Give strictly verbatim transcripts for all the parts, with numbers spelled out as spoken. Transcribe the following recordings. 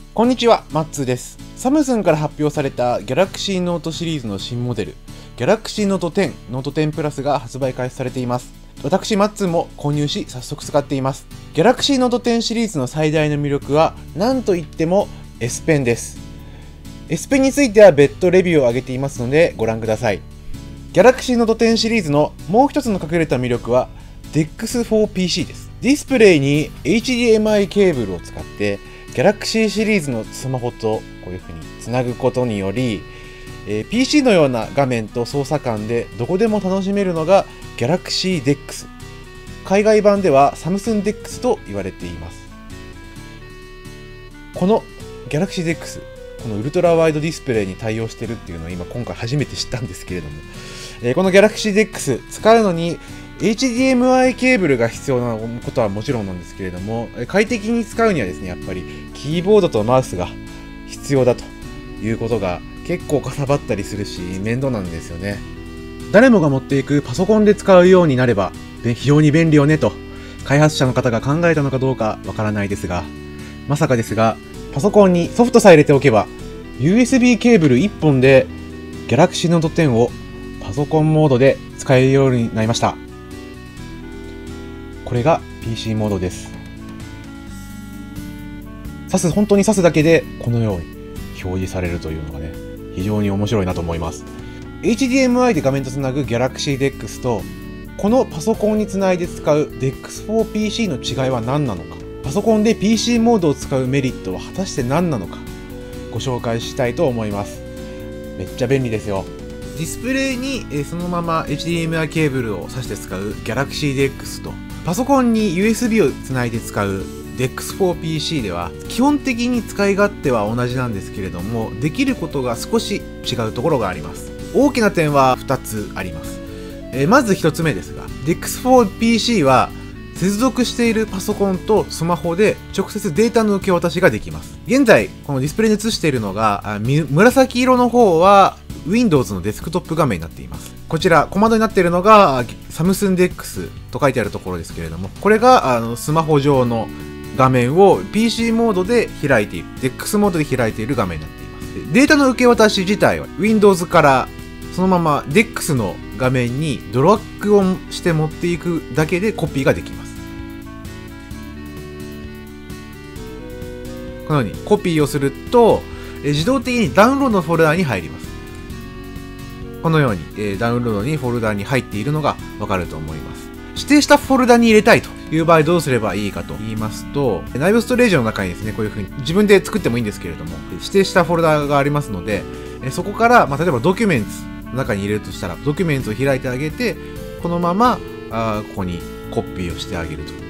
こんにちは、マッツーです。サムスンから発表された Galaxy Note シリーズの新モデル Galaxy Note テン、Note テン Plus が発売開始されています。私、マッツーも購入し、早速使っています。Galaxy Note テンシリーズの最大の魅力は、なんといっても S ペンです。S ペンについては別途レビューを上げていますので、ご覧ください。Galaxy Note テンシリーズのもう一つの隠れた魅力は デックスフォーピーシー です。ディスプレイに エイチディーエムアイ ケーブルを使って、Galaxy シリーズのスマホとこういう風につなぐことにより、えー、ピーシー のような画面と操作感でどこでも楽しめるのが Galaxy デックス。海外版では Samsung デックスと言われています。この Galaxy デックス、このウルトラワイドディスプレイに対応してるっていうのを今今回初めて知ったんですけれども、えー、この Galaxy デックス使うのにエイチディーエムアイ ケーブルが必要なことはもちろんなんですけれども、快適に使うにはですね、やっぱりキーボードとマウスが必要だということが結構かさばったりするし、面倒なんですよね。誰もが持っていくパソコンで使うようになれば非常に便利よねと開発者の方が考えたのかどうかわからないですが、まさかですが、パソコンにソフトさえ入れておけば ユーエスビー ケーブルいっぽんで Galaxy Note テンをパソコンモードで使えるようになりました。これが ピーシー モードです。挿す、本当に挿すだけでこのように表示されるというのがね、非常に面白いなと思います。エイチディーエムアイ で画面とつなぐ Galaxy デックスと、このパソコンにつないで使う デックスフォーピーシー の違いは何なのか、パソコンで ピーシー モードを使うメリットは果たして何なのか、ご紹介したいと思います。めっちゃ便利ですよ。ディスプレイにそのまま エイチディーエムアイ ケーブルを挿して使う Galaxy デックスと、パソコンに ユーエスビー をつないで使う デックスフォーピーシー では基本的に使い勝手は同じなんですけれども、できることが少し違うところがあります。大きな点はふたつあります。えー、まずひとつめですが、デックスフォーピーシー は接続しているパソコンとスマホで直接データの受け渡しができます。現在このディスプレイに映しているのが、紫色の方は Windows のデスクトップ画面になっています。こちら小窓になっているのが Samsung デックスと書いてあるところですけれども、これがあのスマホ上の画面を ピーシー モードで開いている、デックス モードで開いている画面になっています。データの受け渡し自体は Windows からそのまま デックス の画面にドラッグをして持っていくだけでコピーができます。このようにコピーをすると自動的にダウンロードのフォルダに入ります。このように、えー、ダウンロードにフォルダに入っているのがわかると思います。指定したフォルダに入れたいという場合どうすればいいかと言いますと、内部ストレージの中にですね、こういう風に自分で作ってもいいんですけれども、指定したフォルダがありますので、えそこから、まあ、例えばドキュメンツの中に入れるとしたら、ドキュメンツを開いてあげて、このままあここにコピーをしてあげると。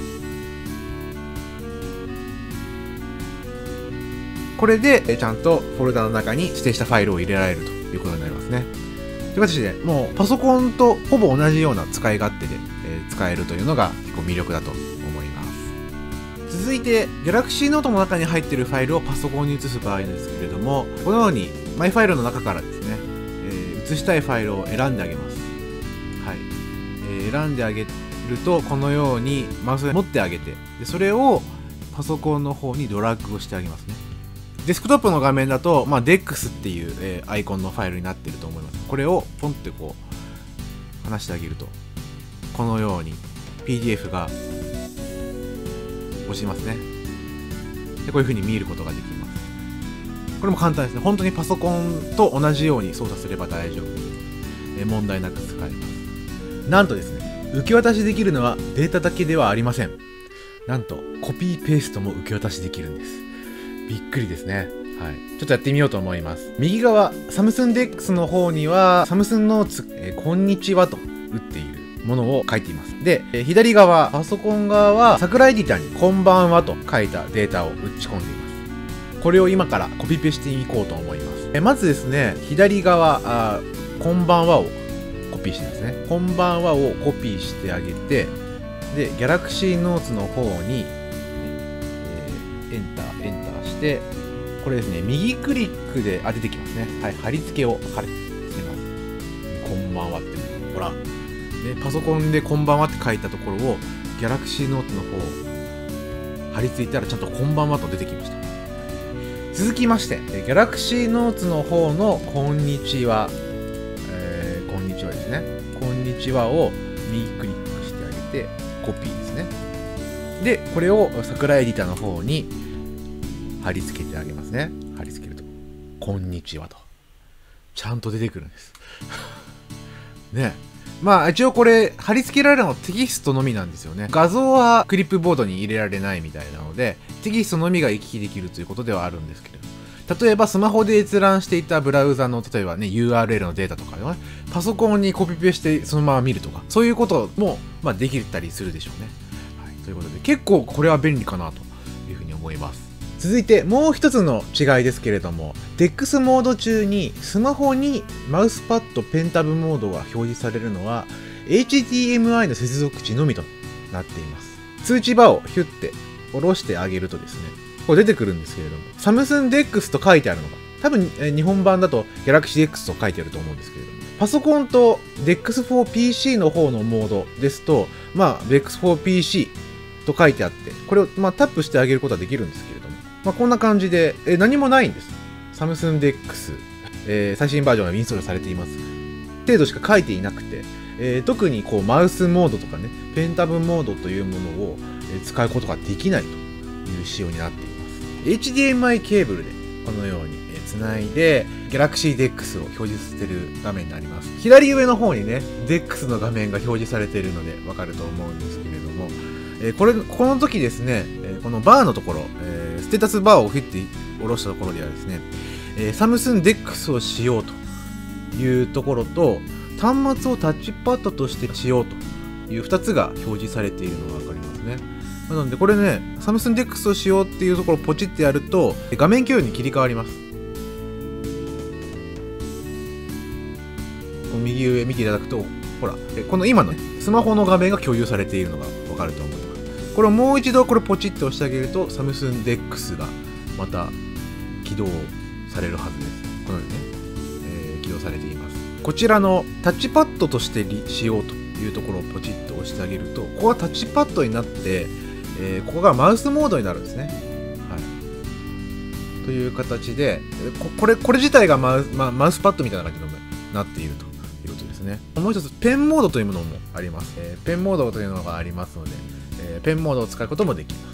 これでちゃんとフォルダの中に指定したファイルを入れられるということになりますね。という形で、もうパソコンとほぼ同じような使い勝手で、えー、使えるというのが結構魅力だと思います。続いて Galaxy Note の中に入っているファイルをパソコンに移す場合ですけれども、このようにマイファイルの中からですね、えー、移したいファイルを選んであげます。はい、えー、選んであげるとこのようにマウスで持ってあげて、でそれをパソコンの方にドラッグをしてあげますね。デスクトップの画面だと、まあ、デックス っていう、えー、アイコンのファイルになっていると思います。これをポンってこう離してあげると、このように ピーディーエフ が落ちますね。でこういう風に見ることができます。これも簡単ですね。本当にパソコンと同じように操作すれば大丈夫。えー、問題なく使えます。なんとですね、受け渡しできるのはデータだけではありません。なんとコピーペーストも受け渡しできるんです。びっくりですね。はい。ちょっとやってみようと思います。右側、Samsung デックスの方には、Samsung Notes、えー、こんにちはと打っているものを書いています。で、えー、左側、パソコン側は、桜エディターにこんばんはと書いたデータを打ち込んでいます。これを今からコピペしていこうと思います。えー、まずですね、左側、あこんばんはをコピーしてますね。こんばんはをコピーしてあげて、で、Galaxy Notes の方に、えー、エンター、エンターして、これですね、右クリックで、あ、出てきますね。はい、貼り付けを貼り付けます。こんばんはって、ほら、ね、パソコンでこんばんはって書いたところを、Galaxy Note の方、貼り付いたらちゃんとこんばんはと出てきました。 続きまして、Galaxy Notes の方のこんにちは、えー、こんにちはですね。こんにちはを右クリックしてあげて、コピーですね。で、これを桜エディターの方に貼り付けてあげますね。貼り付けると、こんにちはと。ちゃんと出てくるんです。ね。まあ一応これ貼り付けられるのはテキストのみなんですよね。画像はクリップボードに入れられないみたいなので、テキストのみが行き来できるということではあるんですけれど、例えばスマホで閲覧していたブラウザの例えばね ユーアールエル のデータとかね、パソコンにコピペしてそのまま見るとか、そういうこともまあできたりするでしょうね。はい、ということで結構これは便利かなというふうに思います。続いてもう一つの違いですけれども、デックス モード中にスマホにマウスパッドペンタブモードが表示されるのは エイチディーエムアイ の接続値のみとなっています。通知バーをヒュッて下ろしてあげるとですね、こう出てくるんですけれども、サムスン デックス と書いてあるのが、多分え日本版だと Galaxy デックス と書いてあると思うんですけれども、パソコンと デックスフォーピーシー の方のモードですと、まあ デックスフォーピーシー と書いてあって、これをまあタップしてあげることはできるんですけれども、まあ、こんな感じで、え何もないんです。サムスン デックス、えー、最新バージョンがインストールされています。程度しか書いていなくて、えー、特にこうマウスモードとかね、ペンタブモードというものを、えー、使うことができないという仕様になっています。エイチディーエムアイ ケーブルでこのように、えー、つないで Galaxy デックス を表示している画面になります。左上の方にね、デックス の画面が表示されているのでわかると思うんですけれども、えー、これ、この時ですね、えー、このバーのところ、えーステータスバーをフィッて下ろしたところではですね、えー、サムスン デックス をしようというところと、端末をタッチパッドとしてしようというふたつが表示されているのがわかりますね。なのでこれね、サムスン デックス をしようっていうところをポチってやると、画面共有に切り替わります。右上見ていただくと、ほら、この今の、ね、スマホの画面が共有されているのがわかると思います。これをもう一度これポチッと押してあげると、サムスン デックス がまた起動されるはずです。このようにね、えー、起動されています。こちらのタッチパッドとしてしようというところをポチッと押してあげると、ここがタッチパッドになって、えー、ここがマウスモードになるんですね。はい。という形で、ここれ、これ自体がマウ、まあ、マウスパッドみたいな感じになっているということですね。もう一つ、ペンモードというものもあります。えー、ペンモードというのがありますので、えー、ペンモードを使うこともできます。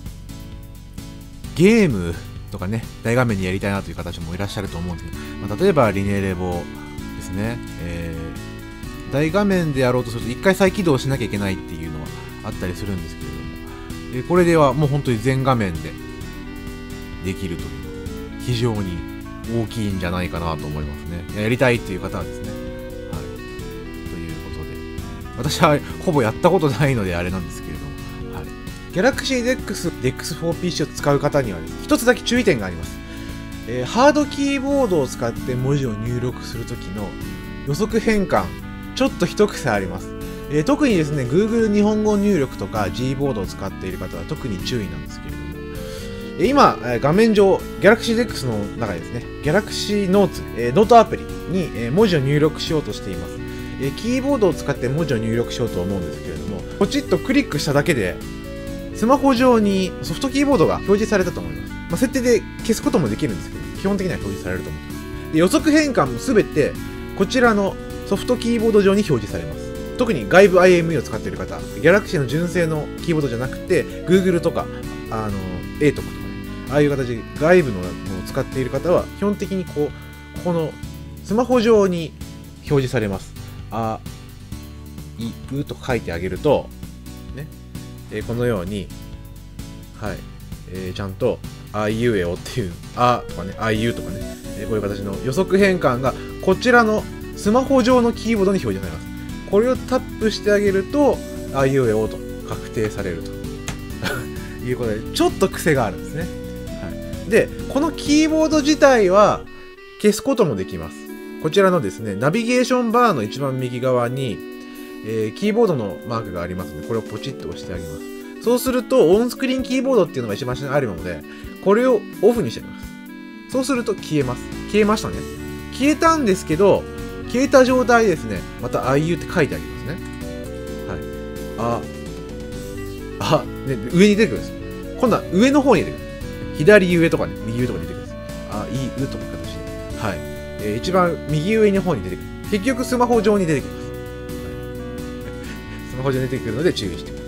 ゲームとかね、大画面にやりたいなという方もいらっしゃると思うんですけど、まあ、例えばリネレボですね、えー、大画面でやろうとすると一回再起動しなきゃいけないっていうのはあったりするんですけれども、えー、これではもう本当に全画面でできるという非常に大きいんじゃないかなと思いますね。やりたいっていう方はですね。はい。ということで、私はほぼやったことないのであれなんですけれども、はい、Galaxy デックス、デックスフォーピーシー を使う方にはですね、一つだけ注意点があります。えー、ハードキーボードを使って文字を入力するときの予測変換、ちょっと一癖あります。えー、特にですね、Google 日本語入力とか G ボードを使っている方は特に注意なんですけれども、えー、今、えー、画面上、Galaxy デックス の中でですね、Galaxy Notes、えー、ノートアプリに、えー、文字を入力しようとしています。えー、キーボードを使って文字を入力しようと思うんですけれども、ポチッとクリックしただけで、スマホ上にソフトキーボードが表示されたと思います。まあ、設定で消すこともできるんですけど、基本的には表示されると思います。で、予測変換もすべて、こちらのソフトキーボード上に表示されます。特に外部 アイエムイー を使っている方、Galaxy の純正のキーボードじゃなくて、Google とか、あの、エートクとかね、ああいう形で外部のものを使っている方は、基本的にこう、ここのスマホ上に表示されます。あ、い、うと書いてあげると、ね、えー、このように、はい、えー、ちゃんと、あいうえおっていう、あとかね、あいうとかね、えー、こういう形の予測変換が、こちらのスマホ上のキーボードに表示されます。これをタップしてあげると、あいうえおと確定されるということで、ちょっと癖があるんですね。はい、で、このキーボード自体は消すこともできます。こちらのですね、ナビゲーションバーの一番右側に、えー、キーボードのマークがありますので、これをポチッと押してあげます。そうすると、オンスクリーンキーボードっていうのが一番下にあるので、これをオフにしてあげます。そうすると消えます。消えましたね。消えたんですけど、消えた状態ですね、また アイユー って書いてありますね。はい。あ、あ、ね、上に出てくるんです。今度は上の方に出てくる。左上とかね、右上とかに出てくる。 あいうという形で、はい、えー、一番右上の方に出てくる。結局スマホ上に出てきます。はい、スマホ上に出てくるので注意してください。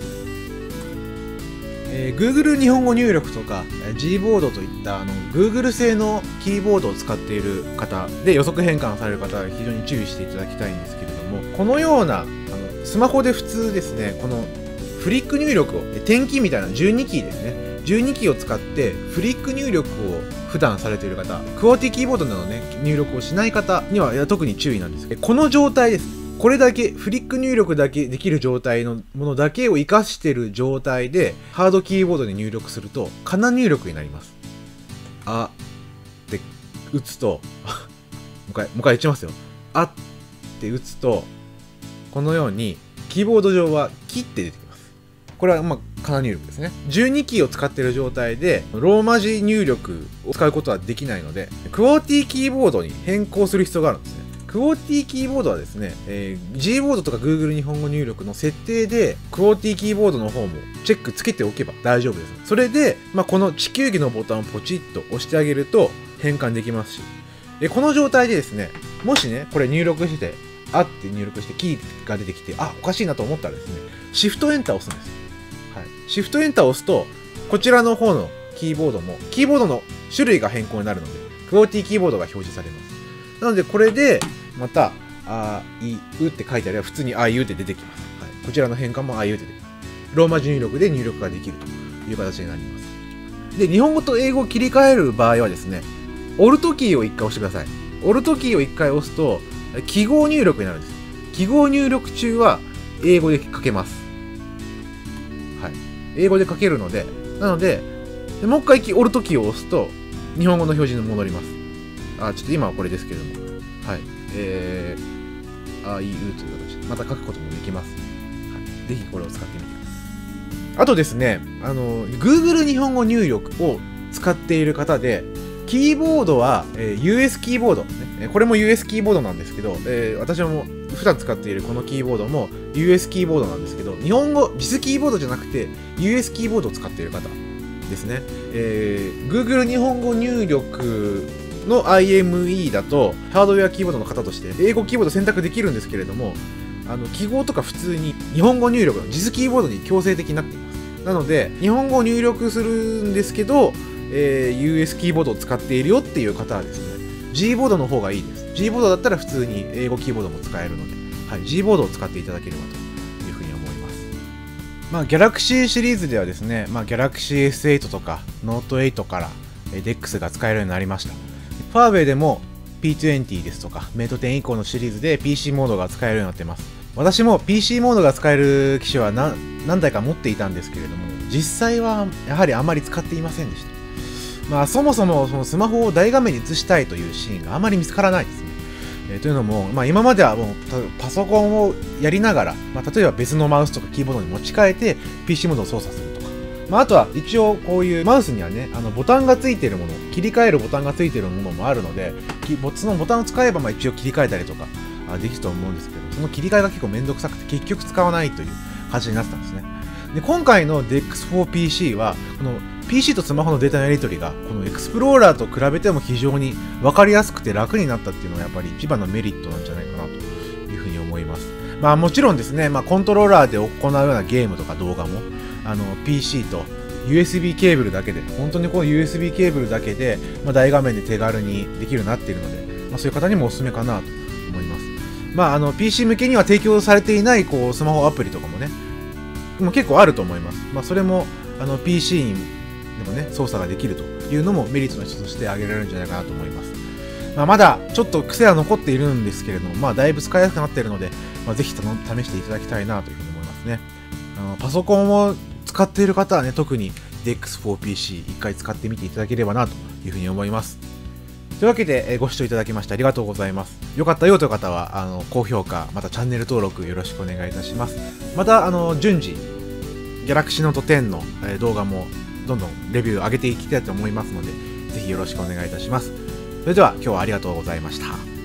えー、Google 日本語入力とか G ボードといったあの Google 製のキーボードを使っている方で予測変換される方は非常に注意していただきたいんですけれども、このようなあのスマホで普通ですね、このフリック入力を点キーみたいなじゅうにキーですね、じゅうにキーを使ってフリック入力を普段されている方、クオーティキーボードなどね入力をしない方には特に注意なんですけど、この状態です。これだけフリック入力だけできる状態のものだけを活かしている状態でハードキーボードで入力するとカナ入力になります。あって打つともう一回もう一回打ちますよ。あって打つとこのようにキーボード上はキって出てきます。これはまあカナ入力ですね。じゅうにキーを使っている状態でローマ字入力を使うことはできないので、クオーティキーボードに変更する必要があるんですね。クオーティキーボードはですね、えー、G ボードとか Google 日本語入力の設定でクオーティキーボードの方もチェックつけておけば大丈夫です。それで、まあ、この地球儀のボタンをポチッと押してあげると変換できますし、でこの状態でですね、もしねこれ入力してあって入力してキーが出てきて、あおかしいなと思ったらですね、シフトエンターを押すんです。はい、シフトエンターを押すとこちらの方のキーボードもキーボードの種類が変更になるのでクオーティキーボードが表示されます。なのでこれでまたあいうって書いてあれば普通にあいうって出てきます。はい、こちらの変換もあいうって出てきます。ローマ字入力で入力ができるという形になります。で日本語と英語を切り替える場合はですね、オルトキーをいっかい押してください。オルトキーをいっかい押すと記号入力になるんです。記号入力中は英語で書けます。はい、英語で書けるので、なのででもう一回オルトキーを押すと日本語の表示に戻ります。あちょっと今はこれですけれども、はい、えー、あいうという形でまた書くこともできます。はい、ぜひこれを使ってみてください。あとですね、あの Google 日本語入力を使っている方で、キーボードは、えー、ユーエス キーボード、ね、これも ユーエス キーボードなんですけど、えー、私はもう普段使っているこのキーボードも ユーエス キーボードなんですけど、日本語実キーボードじゃなくて ユーエス キーボードを使っている方ですね。えー、Google 日本語入力の アイエムイー だとハードウェアキーボードの方として英語キーボード選択できるんですけれども、あの記号とか普通に日本語入力の実キーボードに強制的になっています。なので日本語を入力するんですけど、えー、ユーエス キーボードを使っているよっていう方はですね、 G ボードの方がいいです。 G ボードだったら普通に英語キーボードも使えるので、はい、G ボードを使っていただければというふうに思います。まあ Galaxy シリーズではですね、まあ、Galaxy エスエイト とか ノートエイト から デックス が使えるようになりました。ファーウェイでも ピートゥエンティー ですとかメイトテン以降のシリーズで ピーシー モードが使えるようになっています。私も ピーシー モードが使える機種は 何, 何台か持っていたんですけれども、実際はやはりあまり使っていませんでした。まあそもそもそのスマホを大画面に映したいというシーンがあまり見つからないですね。えー、というのも、まあ、今まではもうパソコンをやりながら、まあ、例えば別のマウスとかキーボードに持ち替えて ピーシー モードを操作するとか、まあ、あとは一応こういうマウスにはね、あのボタンがついているもの、切り替えるボタンがついているものもあるので、そのボタンを使えばまあ一応切り替えたりとかできると思うんですけど、その切り替えが結構めんどくさくて結局使わないという形になってたんですね。で今回の デックスフォーピーシー はこの ピーシー とスマホのデータのやり取りがこのエクスプローラーと比べても非常に分かりやすくて楽になったっていうのはやっぱり一番のメリットなんじゃないかなというふうに思います。まあもちろんですね、まあ、コントローラーで行うようなゲームとか動画もあの ピーシー と ユーエスビー ケーブルだけで、本当にこの ユーエスビー ケーブルだけで、まあ、大画面で手軽にできるようになっているので、まあ、そういう方にもおすすめかなと思います。まああの ピーシー 向けには提供されていないこうスマホアプリとかもね、もう結構あると思います。まあそれもあの ピーシー にでもね、操作ができるというのもメリットの一つとして挙げられるんじゃないかなと思います。まあ、まだちょっと癖は残っているんですけれども、まあ、だいぶ使いやすくなっているので、まあ、ぜひ試していただきたいなというふうに思いますね。あのパソコンを使っている方はね、特に デックスフォーピーシー 一回使ってみていただければなというふうに思います。というわけでご視聴いただきましてありがとうございます。よかったよという方はあの高評価、またチャンネル登録よろしくお願いいたします。またあの順次 Galaxy Note テンの動画もどんどんレビュー上げていきたいと思いますので、ぜひよろしくお願いいたします。それでは今日はありがとうございました。